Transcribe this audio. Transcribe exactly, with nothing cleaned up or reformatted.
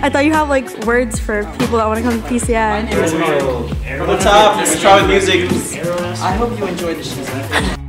I thought you have like words for people that want to come to P C I. From the top, let's try with music. I hope you enjoyed the season.